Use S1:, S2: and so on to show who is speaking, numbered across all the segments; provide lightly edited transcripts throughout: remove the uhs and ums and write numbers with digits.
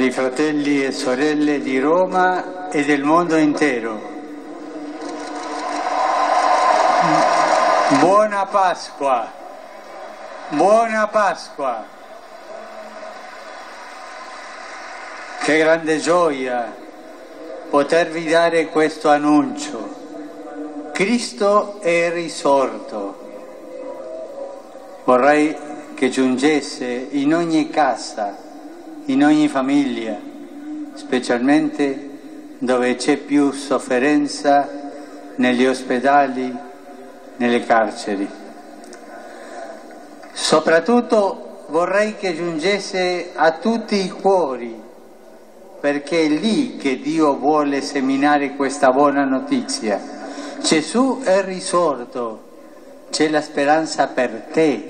S1: Cari fratelli e sorelle di Roma e del mondo intero, buona Pasqua, buona Pasqua. Che grande gioia potervi dare questo annuncio. Cristo è risorto. Vorrei che giungesse in ogni casa, in ogni famiglia, specialmente dove c'è più sofferenza, negli ospedali, nelle carceri. Soprattutto vorrei che giungesse a tutti i cuori, perché è lì che Dio vuole seminare questa buona notizia. Gesù è risorto, c'è la speranza per te.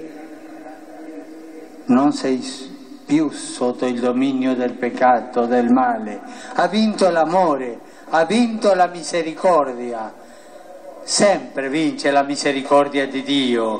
S1: Non sei più sotto il dominio del peccato, del male. Ha vinto l'amore, ha vinto la misericordia. Sempre vince la misericordia di Dio.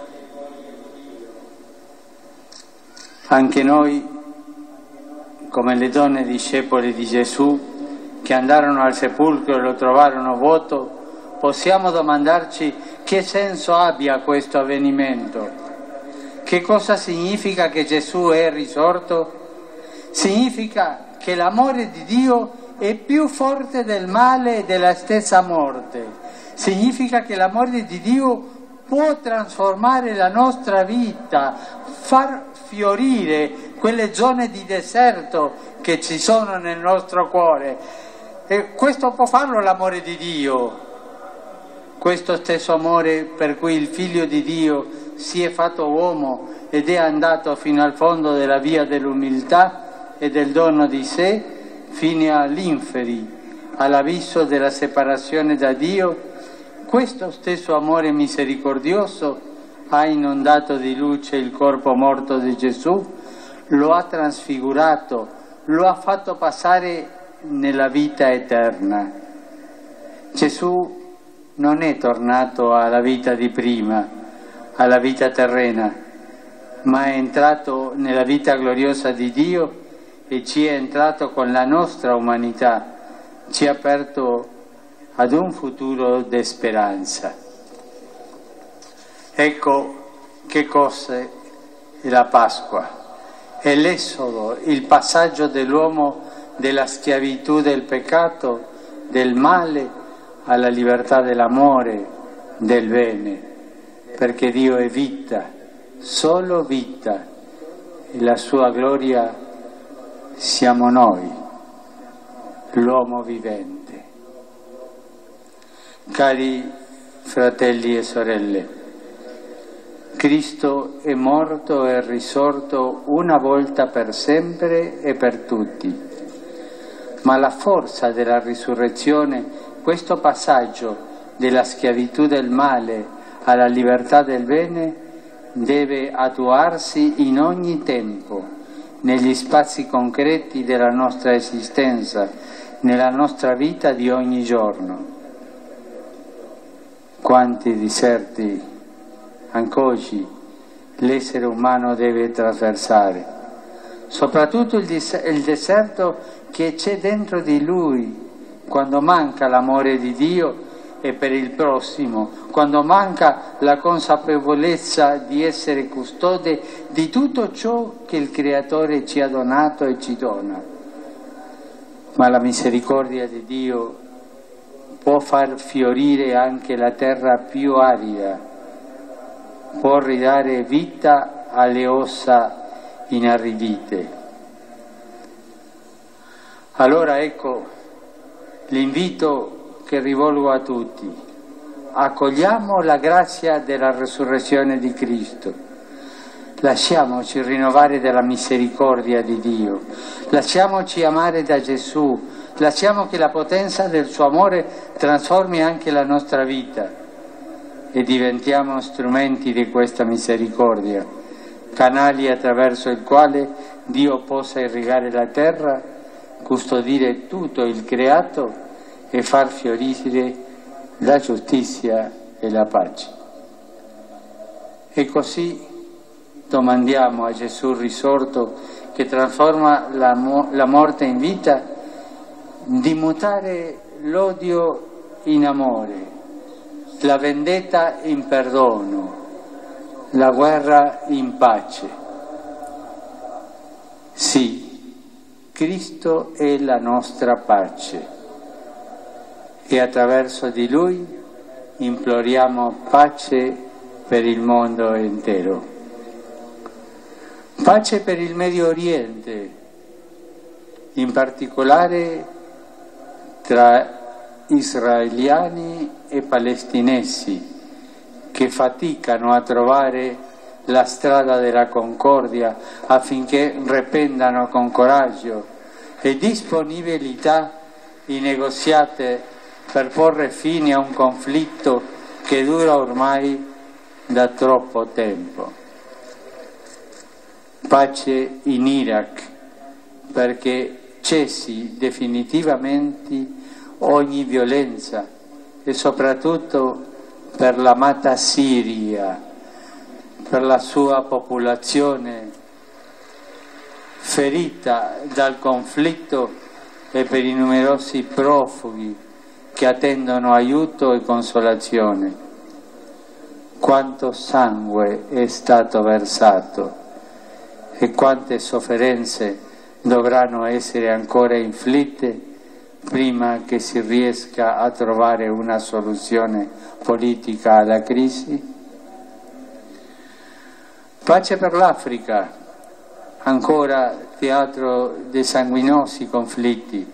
S1: Anche noi, come le donne discepoli di Gesù, che andarono al sepolcro e lo trovarono vuoto, possiamo domandarci che senso abbia questo avvenimento. Che cosa significa che Gesù è risorto? Significa che l'amore di Dio è più forte del male e della stessa morte. Significa che l'amore di Dio può trasformare la nostra vita, far fiorire quelle zone di deserto che ci sono nel nostro cuore. E questo può farlo l'amore di Dio, questo stesso amore per cui il Figlio di Dio si è fatto uomo ed è andato fino al fondo della via dell'umiltà e del dono di sé, fino all'inferi, all'abisso della separazione da Dio. Questo stesso amore misericordioso ha inondato di luce il corpo morto di Gesù, lo ha trasfigurato, lo ha fatto passare nella vita eterna. Gesù non è tornato alla vita di prima, alla vita terrena, ma è entrato nella vita gloriosa di Dio e ci è entrato con la nostra umanità, ci ha aperto ad un futuro di speranza. Ecco che cos'è la Pasqua. È l'esodo, il passaggio dell'uomo della schiavitù del peccato, del male, alla libertà dell'amore, del bene, perché Dio è vita, solo vita, e la sua gloria siamo noi, l'uomo vivente. Cari fratelli e sorelle, Cristo è morto e risorto una volta per sempre e per tutti, ma la forza della risurrezione, questo passaggio della schiavitù del male alla libertà del bene, deve attuarsi in ogni tempo, negli spazi concreti della nostra esistenza, nella nostra vita di ogni giorno. Quanti deserti anche oggi l'essere umano deve attraversare, soprattutto il deserto che c'è dentro di lui, quando manca l'amore di Dio e per il prossimo, quando manca la consapevolezza di essere custode di tutto ciò che il Creatore ci ha donato e ci dona. Ma la misericordia di Dio può far fiorire anche la terra più arida, può ridare vita alle ossa inaridite. Allora ecco l'invito che rivolgo a tutti: accogliamo la grazia della resurrezione di Cristo, lasciamoci rinnovare dalla misericordia di Dio, lasciamoci amare da Gesù, lasciamo che la potenza del suo amore trasformi anche la nostra vita e diventiamo strumenti di questa misericordia, canali attraverso il quale Dio possa irrigare la terra, custodire tutto il creato e far fiorire la giustizia e la pace. E così domandiamo a Gesù risorto che trasforma la morte in vita, di mutare l'odio in amore, la vendetta in perdono, la guerra in pace. Sì, Cristo è la nostra pace e attraverso di Lui imploriamo pace per il mondo intero. Pace per il Medio Oriente, in particolare tra israeliani e palestinesi che faticano a trovare la strada della concordia affinché riprendano con coraggio e disponibilità i negoziati per porre fine a un conflitto che dura ormai da troppo tempo. Pace in Iraq, perché cessi definitivamente ogni violenza e soprattutto per l'amata Siria, per la sua popolazione ferita dal conflitto e per i numerosi profughi che attendono aiuto e consolazione. Quanto sangue è stato versato e quante sofferenze dovranno essere ancora inflitte prima che si riesca a trovare una soluzione politica alla crisi? Pace per l'Africa, ancora teatro di sanguinosi conflitti.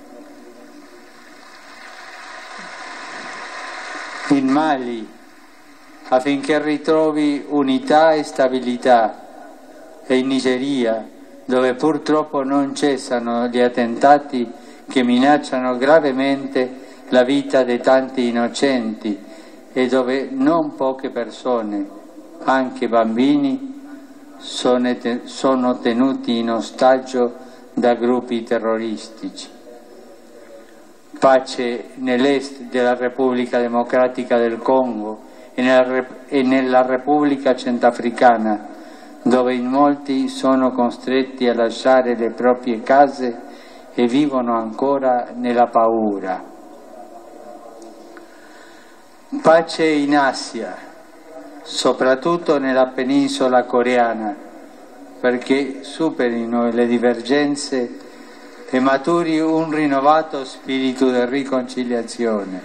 S1: In Mali, affinché ritrovi unità e stabilità, e in Nigeria, dove purtroppo non cessano gli attentati che minacciano gravemente la vita di tanti innocenti e dove non poche persone, anche bambini, sono tenuti in ostaggio da gruppi terroristici. Pace nell'est della Repubblica Democratica del Congo e nella Repubblica Centrafricana, dove in molti sono costretti a lasciare le proprie case e vivono ancora nella paura. Pace in Asia, soprattutto nella penisola coreana, perché superino le divergenze e maturi un rinnovato spirito di riconciliazione.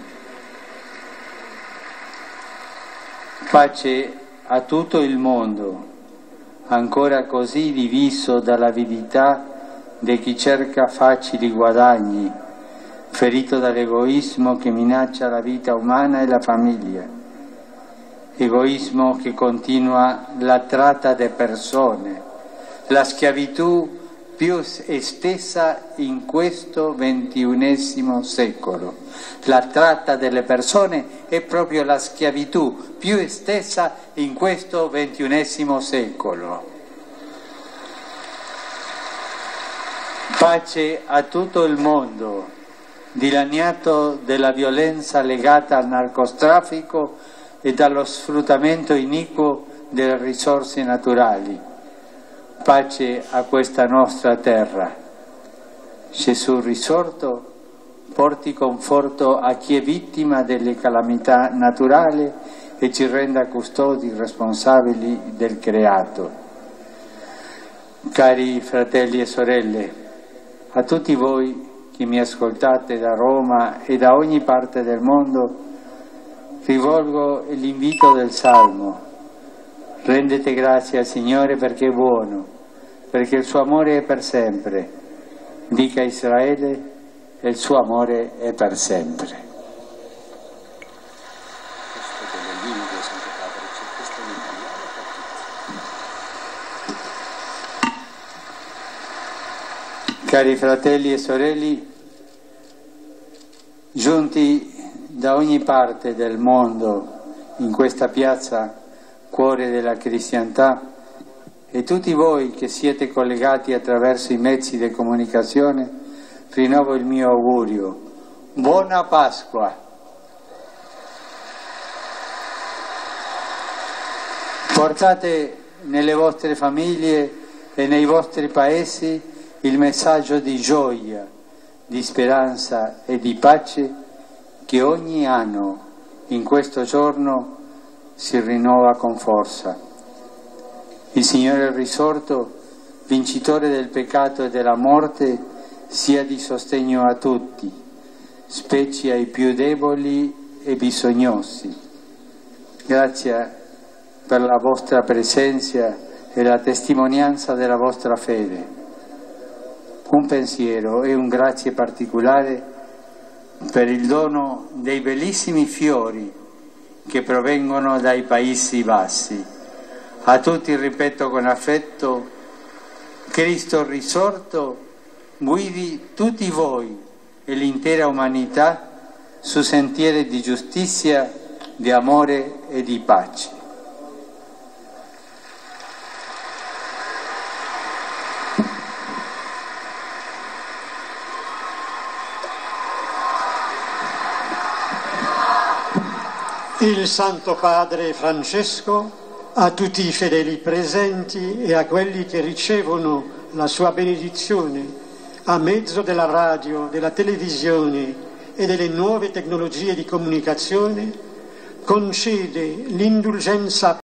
S1: Pace a tutto il mondo, ancora così diviso dall'avidità di chi cerca facili guadagni, ferito dall'egoismo che minaccia la vita umana e la famiglia, egoismo che continua la tratta di persone, la schiavitù più estesa in questo XXI secolo. La tratta delle persone è proprio la schiavitù più estesa in questo XXI secolo. Pace a tutto il mondo, dilaniato dalla violenza legata al narcotraffico e dallo sfruttamento iniquo delle risorse naturali. Pace a questa nostra terra. Gesù risorto porti conforto a chi è vittima delle calamità naturali e ci renda custodi responsabili del creato. Cari fratelli e sorelle, a tutti voi che mi ascoltate da Roma e da ogni parte del mondo, rivolgo l'invito del Salmo. Rendete grazie al Signore perché è buono, perché il suo amore è per sempre. Dica a Israele, il suo amore è per sempre. Cari fratelli e sorelle, giunti da ogni parte del mondo in questa piazza, cuore della cristianità, e tutti voi che siete collegati attraverso i mezzi di comunicazione, rinnovo il mio augurio. Buona Pasqua! Portate nelle vostre famiglie e nei vostri paesi il messaggio di gioia, di speranza e di pace che ogni anno in questo giorno si rinnova con forza. Il Signore risorto, vincitore del peccato e della morte, sia di sostegno a tutti, specie ai più deboli e bisognosi. Grazie per la vostra presenza e la testimonianza della vostra fede. Un pensiero e un grazie particolare per il dono dei bellissimi fiori che provengono dai Paesi Bassi. A tutti ripeto con affetto: Cristo risorto guidi tutti voi e l'intera umanità su sentieri di giustizia, di amore e di pace.
S2: Il Santo Padre Francesco, a tutti i fedeli presenti e a quelli che ricevono la sua benedizione a mezzo della radio, della televisione e delle nuove tecnologie di comunicazione, concede l'indulgenza